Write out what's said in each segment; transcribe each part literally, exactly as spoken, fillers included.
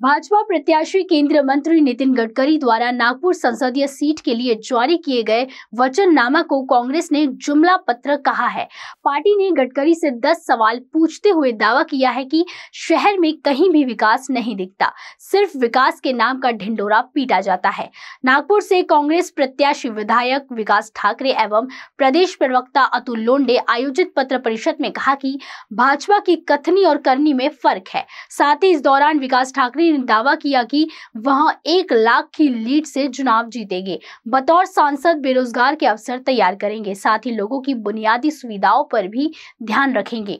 भाजपा प्रत्याशी केंद्रीय मंत्री नितिन गडकरी द्वारा नागपुर संसदीय सीट के लिए जारी किए गए वचननामा को कांग्रेस ने जुमला पत्र कहा है। पार्टी ने गडकरी से दस सवाल पूछते हुए दावा किया है कि शहर में कहीं भी विकास नहीं दिखता, सिर्फ विकास के नाम का ढिंडोरा पीटा जाता है। नागपुर से कांग्रेस प्रत्याशी विधायक विकास ठाकरे एवं प्रदेश प्रवक्ता अतुल लोंडे आयोजित पत्र परिषद में कहा कि भाजपा की कथनी और करनी में फर्क है। साथ ही इस दौरान विकास ठाकरे ने दावा किया कि वह एक लाख की लीड से चुनाव जीतेंगे। बतौर सांसद बेरोजगार के अवसर तैयार करेंगे, साथ ही लोगों की बुनियादी सुविधाओं पर भी ध्यान रखेंगे।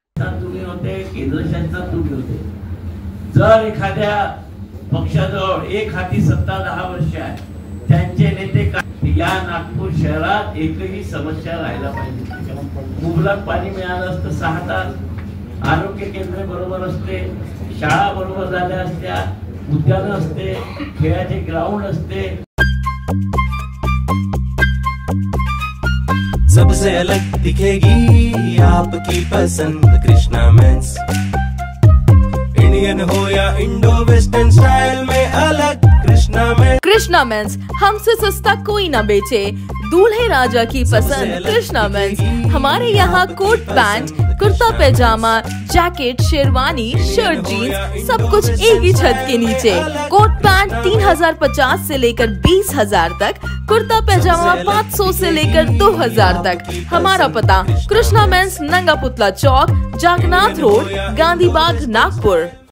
जर एखाद्या पक्षाजवळ एक हाती सत्ता दहा वर्ष आहे, त्यांचे नेते या नागपूर शहरात एकही समस्या राहिला पाहिजे। मुबलक पाणी मिळालं असतं, सहा तास आरोग्य केंद्र बरोबर असते, शाळा बरोबर झाल्या असत्या, उद्यान असते, खेळाचे ग्राउंड असते। सबसे अलग दिखेगी आपकी पसंद कृष्णा मेंस। इंडियन हो या इंडो वेस्टर्न स्टाइल में अलग कृष्णा मेंस। कृष्णा मेंस, हमसे सस्ता कोई ना बेचे। दूल्हे राजा की पसंद कृष्णा मेंस। हमारे यहाँ coat pant, kurta pyjama, jacket, sherwani, shirt, jeans सब कुछ एक ही छत के नीचे। कोट पैंट तीन हजार पचास से लेकर बीस हजार तक, कुर्ता पैजामा पाँच सौ से लेकर दो हजार तक। हमारा पता कृष्णा मेंस, नंगा पुतला चौक, जागनाथ रोड, गांधी बाग, नागपुर।